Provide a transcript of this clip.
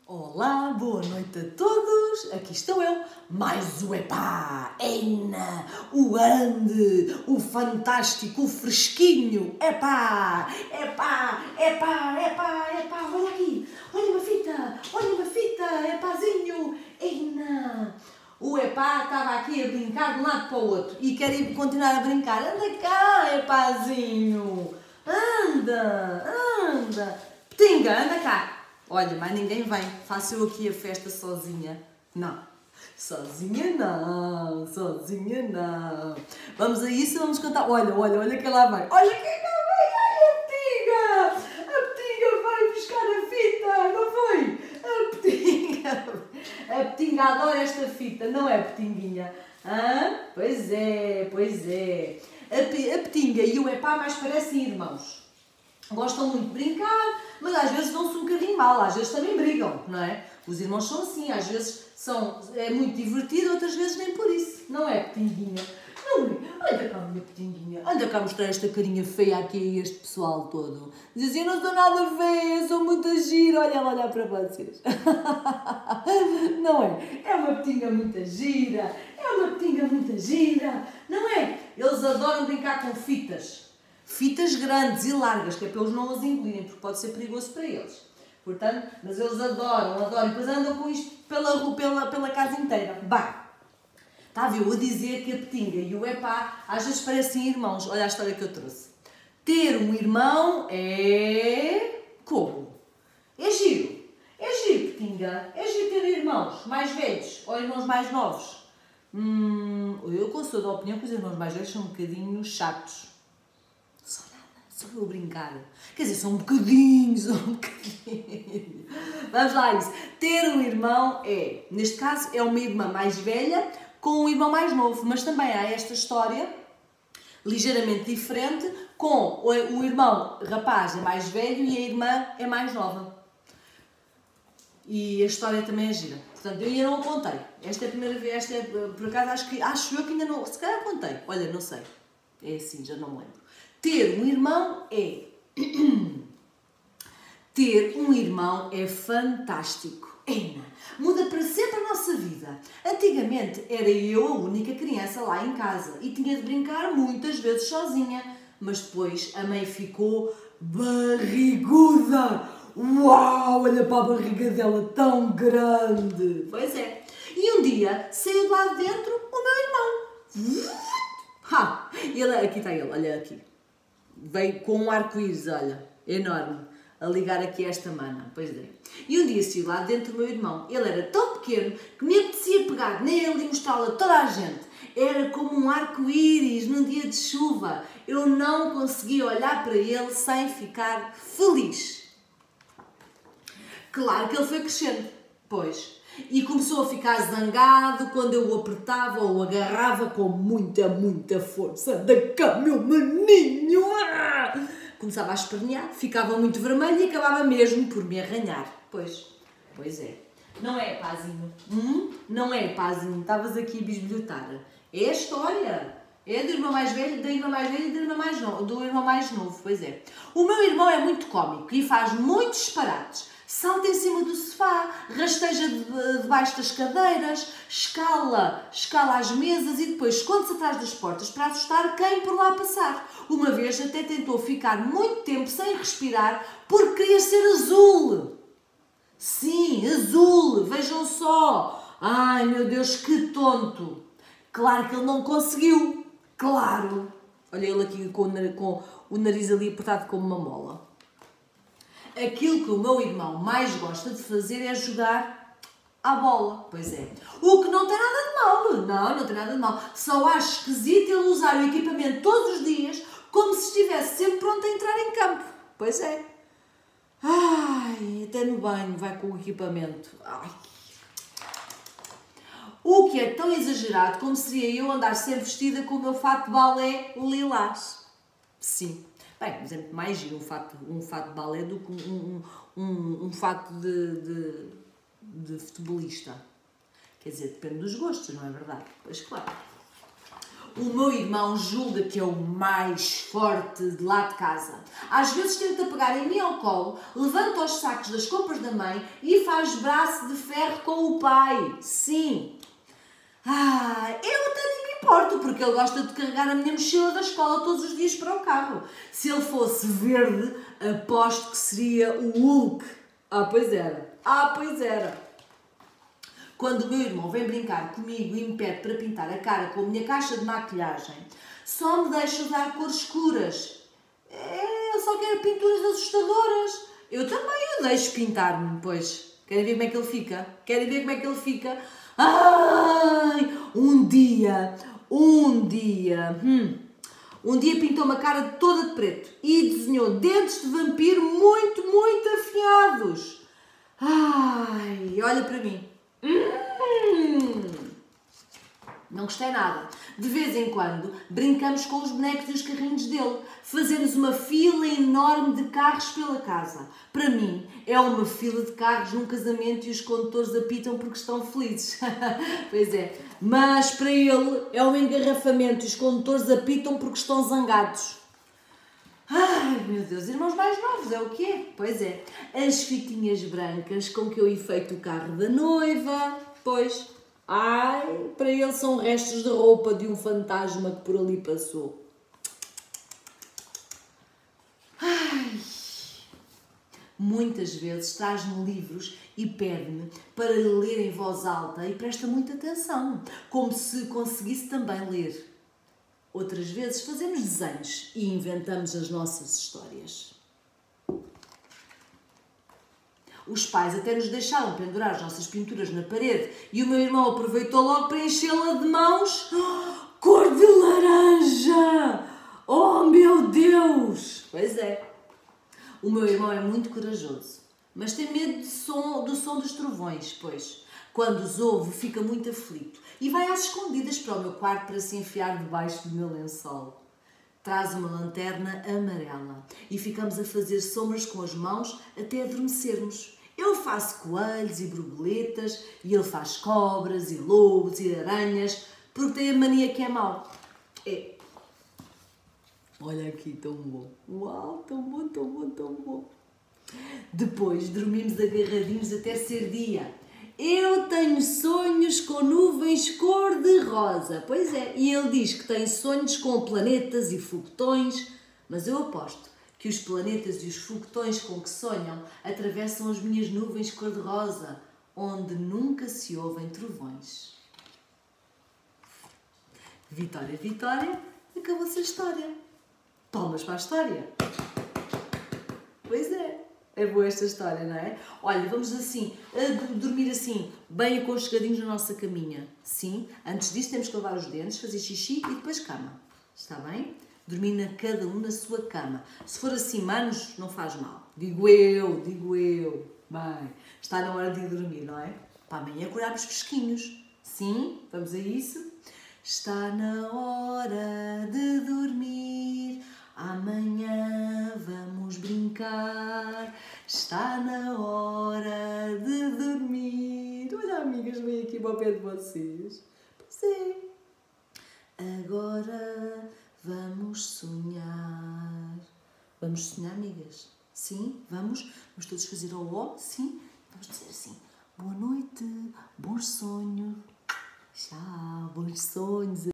Olá, boa noite a todos, aqui estou eu, mais o Epá, Eina, o grande, o fantástico, o fresquinho, Epá, olha aqui, olha uma fita, Epazinho, Eina. O Epá estava aqui a brincar de um lado para o outro e quer ir continuar a brincar, anda cá, Epazinho, anda, Petinga, anda cá. Olha, mas ninguém vem. Faço eu aqui a festa sozinha. Não. Sozinha não. Vamos a isso e vamos cantar. Olha que ela vai. Olha quem lá vem. Olha a Petinga. A Petinga vai buscar a fita. Não foi? A Petinga. A Petinga adora esta fita. Não é, Petinguinha? Hã? Pois é. A Petinga e o Epá mais parecem irmãos. Gostam muito de brincar, mas às vezes dão-se um bocadinho mal, às vezes também brigam, não é? Os irmãos são assim, às vezes é muito divertido, outras vezes nem por isso, não é, Petinguinha? Não é? Anda cá, minha Petinguinha, anda cá mostrar esta carinha feia aqui a este pessoal todo. Diz assim, eu não sou nada feia, sou muito gira, olha ela olhar para vocês. Não é? É uma Petinga muito gira, não é? Eles adoram brincar com fitas. Fitas grandes e largas, que é para eles não as engolirem, porque pode ser perigoso para eles. Portanto, mas eles adoram, e depois andam com isto pela casa inteira. Bem, está a ver, eu a dizer que a Petinga e o Epá às vezes parecem irmãos. Olha a história que eu trouxe. Ter um irmão é... como? É giro, Petinga. É giro ter irmãos mais velhos ou irmãos mais novos. Eu sou da opinião que os irmãos mais velhos são um bocadinho chatos. Só eu brincar. Quer dizer, só um bocadinho. Vamos lá a isso. Ter um irmão é, neste caso, é uma irmã mais velha com um irmão mais novo. Mas também há esta história, ligeiramente diferente, com o irmão rapaz é mais velho e a irmã é mais nova. E a história também é gira. Portanto, eu ainda não a contei. Esta é a primeira vez, por acaso, acho eu que ainda não... Se calhar contei. Olha, não sei. É assim, já não me lembro. Ter um irmão é... Ter um irmão é fantástico. Eina, muda para sempre a nossa vida. Antigamente era eu a única criança lá em casa e tinha de brincar muitas vezes sozinha. Mas depois a mãe ficou barriguda. Uau, olha para a barriga dela tão grande. Pois é. E um dia saiu de lá de dentro o meu irmão. Aqui está ele, olha aqui. Veio com um arco-íris, olha, enorme, a ligar aqui esta mana, pois é. E um dia saiu lá dentro do meu irmão. Ele era tão pequeno que me apetecia pegar nele e mostrá-lo a toda a gente. Era como um arco-íris num dia de chuva. Eu não conseguia olhar para ele sem ficar feliz. Claro que ele foi crescendo, pois. E começou a ficar zangado quando eu o apertava ou o agarrava com muita força. Anda cá, meu maninho! Começava a espernear, ficava muito vermelho e acabava mesmo por me arranhar. Pois é. Não é, Pazinho? Não é, Pazinho? Estavas aqui a bisbilhotar. É a história. É do irmão mais velho, da irmã mais velha e do irmão mais novo. Pois é. O meu irmão é muito cómico e faz muitos disparates. Salta em cima do sofá, rasteja debaixo das cadeiras, escala as mesas e depois esconde-se atrás das portas para assustar quem por lá passar. Uma vez até tentou ficar muito tempo sem respirar porque queria ser azul. Sim, azul, vejam só. Ai meu Deus, que tonto. Claro que ele não conseguiu. Claro. Olha ele aqui com o nariz ali apertado como uma mola. Aquilo que o meu irmão mais gosta de fazer é jogar à bola. Pois é. O que não tem nada de mal. Não tem nada de mal. Só acho esquisito ele usar o equipamento todos os dias como se estivesse sempre pronto a entrar em campo. Pois é. Ai, até no banho vai com o equipamento. Ai. O que é tão exagerado como seria eu andar sempre vestida com o meu fato de balé lilás. Sim. Bem, mas é muito mais giro um fato de balé do que um fato de futebolista. Quer dizer, depende dos gostos, não é verdade? Pois claro. O meu irmão julga que é o mais forte de lá de casa. Às vezes tenta pegar em mim ao colo, levanta os sacos das compras da mãe e faz braço de ferro com o pai. Sim. Eu até nem me importo, porque ele gosta de carregar a minha mochila da escola todos os dias para o carro. Se ele fosse verde, aposto que seria o Hulk. Pois era. Pois era. Quando o meu irmão vem brincar comigo e me pede para pintar a cara com a minha caixa de maquilhagem, só me deixa usar cores escuras. Eu só quero pinturas assustadoras. Eu também o deixo pintar-me, pois. Querem ver como é que ele fica? Querem ver como é que ele fica? Um dia pintou uma cara toda de preto e desenhou dentes de vampiro muito, muito afiados. Olha para mim. Não gostei nada. De vez em quando brincamos com os bonecos e os carrinhos dele. Fazemos uma fila enorme de carros pela casa. Para mim, é uma fila de carros num casamento e os condutores apitam porque estão felizes. Pois é. Mas para ele é um engarrafamento e os condutores apitam porque estão zangados. Meu Deus, irmãos mais novos, é o quê? Pois é. As fitinhas brancas com que eu enfeito o carro da noiva. Pois. Para ele são restos de roupa de um fantasma que por ali passou. Muitas vezes traz-me livros e pede-me para ler em voz alta e presta muita atenção, como se conseguisse também ler. Outras vezes fazemos desenhos e inventamos as nossas histórias. Os pais até nos deixaram pendurar as nossas pinturas na parede e o meu irmão aproveitou logo para enchê-la de mãos. Cor de laranja! Oh, meu Deus! Pois é. O meu irmão é muito corajoso, mas tem medo do som dos trovões, pois. Quando os ouve, fica muito aflito e vai às escondidas para o meu quarto para se enfiar debaixo do meu lençol. Traz uma lanterna amarela e ficamos a fazer sombras com as mãos até adormecermos. Eu faço coelhos e borboletas e ele faz cobras e lobos e aranhas porque tem a mania que é mau. Olha aqui, tão bom. Uau, tão bom, tão bom, tão bom. Depois dormimos agarradinhos até ser dia. Eu tenho sonhos com nuvens cor-de-rosa. Pois é, e ele diz que tem sonhos com planetas e foguetões, mas eu aposto que os planetas e os foguetões com que sonham atravessam as minhas nuvens cor-de-rosa, onde nunca se ouvem trovões. Vitória, Vitória, acabou-se a história. Palmas para a história. Pois é. É boa esta história, não é? Olha, vamos assim, dormir assim, bem aconchegadinhos na nossa caminha. Sim, antes disso temos que lavar os dentes, fazer xixi e depois cama. Está bem? Dormir cada um na sua cama. Se for assim, manos, não faz mal. Digo eu. Bem, está na hora de ir dormir, não é? Para amanhã acordamos fresquinhos. Sim, vamos a isso? Está na hora de dormir. Amanhã vamos brincar, está na hora de dormir. Olha, amigas, vem aqui para o pé de vocês. Pois é. Agora vamos sonhar. Vamos sonhar, amigas? Sim, vamos? Vamos todos fazer o ó? Sim? Vamos dizer assim, boa noite, bons sonhos. Tchau, bons sonhos.